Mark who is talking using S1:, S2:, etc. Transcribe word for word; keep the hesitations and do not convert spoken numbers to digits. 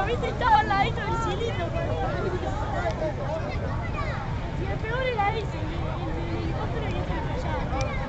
S1: viste, estaba al ladito del cilindro. Y el peor era ese, el, el, el helicóptero y este allá.